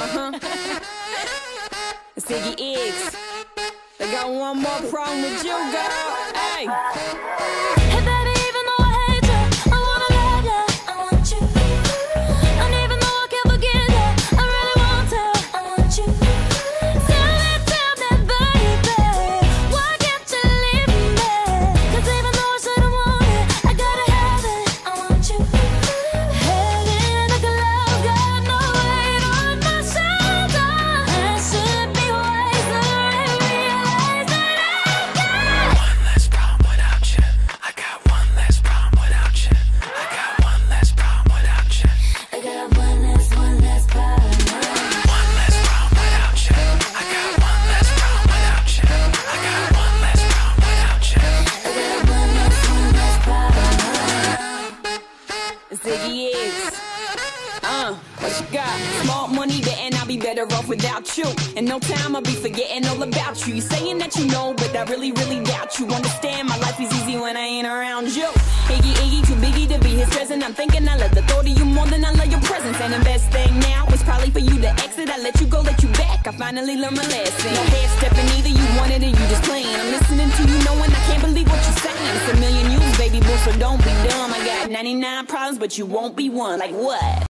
It's Iggy Eggs. They got one more problem with you, girl. Hey. Hey baby, even though I hate you, I wanna love you, I want you. And even though I can't forget you, I really want to, I want you. Tell me, baby, why can't you leave me? 'Cause even though I shouldn't want it, I gotta have it, I want you. Heading like a love, got no weight on my shoulder. I should be wiser and realize that I got one less problem without you. I got one less problem without you. I got one less problem without you. I got one less problem. One less problem without you. I got one less problem without you. I got one less problem without you. I got one less problem. It's Iggy Eggs. What you got? Small money there and I'll be better off without you. In no time I'll be forgetting all about you. You saying that you know, but I really, really doubt you. Understand my life is easy when I ain't around you. Iggy, too biggie to be his present. I'm thinking I love the thought of you more than I love your presence. And the best thing now is probably for you to exit. I let you go, let you back. I finally learned my lesson. No half stepping either, you wanted it, you just playing. I'm listening to you knowing I can't believe what you're saying. It's a million you, baby boo, so don't be dumb. I got 99 problems, but you won't be one. Like what?